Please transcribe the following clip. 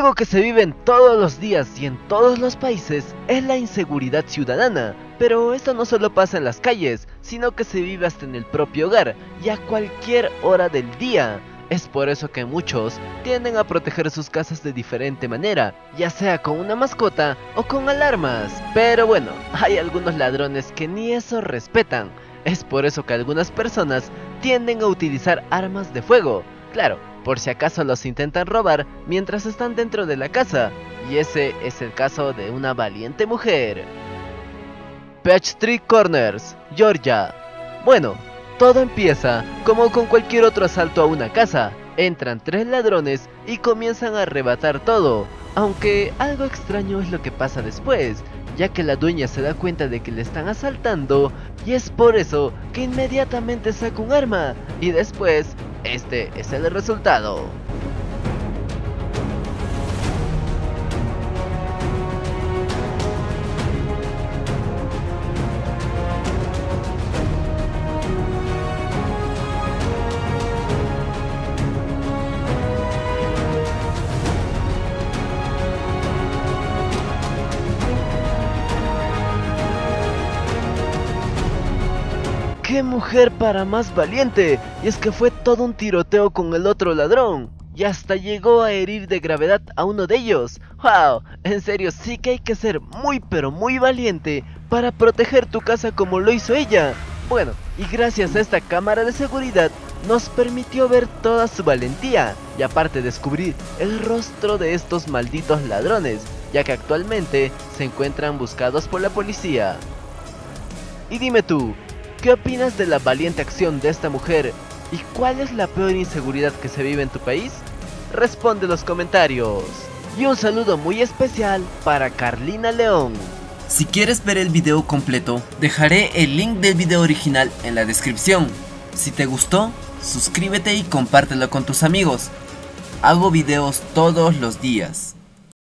Algo que se vive en todos los días y en todos los países es la inseguridad ciudadana, pero esto no solo pasa en las calles, sino que se vive hasta en el propio hogar y a cualquier hora del día. Es por eso que muchos tienden a proteger sus casas de diferente manera, ya sea con una mascota o con alarmas. Pero bueno, hay algunos ladrones que ni eso respetan. Es por eso que algunas personas tienden a utilizar armas de fuego. Claro, por si acaso los intentan robar mientras están dentro de la casa, y ese es el caso de una valiente mujer. Peachtree Corners, Georgia. Bueno, todo empieza como con cualquier otro asalto a una casa. Entran 3 ladrones y comienzan a arrebatar todo, aunque algo extraño es lo que pasa después, ya que la dueña se da cuenta de que le están asaltando y es por eso que inmediatamente saca un arma y después este es el resultado. ¡Qué mujer para más valiente! Y es que fue todo un tiroteo con el otro ladrón, y hasta llegó a herir de gravedad a uno de ellos. ¡Wow! En serio, sí que hay que ser muy pero muy valiente para proteger tu casa como lo hizo ella. Bueno, y gracias a esta cámara de seguridad nos permitió ver toda su valentía, y aparte descubrir el rostro de estos malditos ladrones, ya que actualmente se encuentran buscados por la policía. Y dime tú, ¿qué opinas de la valiente acción de esta mujer? ¿Y cuál es la peor inseguridad que se vive en tu país? Responde en los comentarios. Y un saludo muy especial para Carlina León. Si quieres ver el video completo, dejaré el link del video original en la descripción. Si te gustó, suscríbete y compártelo con tus amigos. Hago videos todos los días.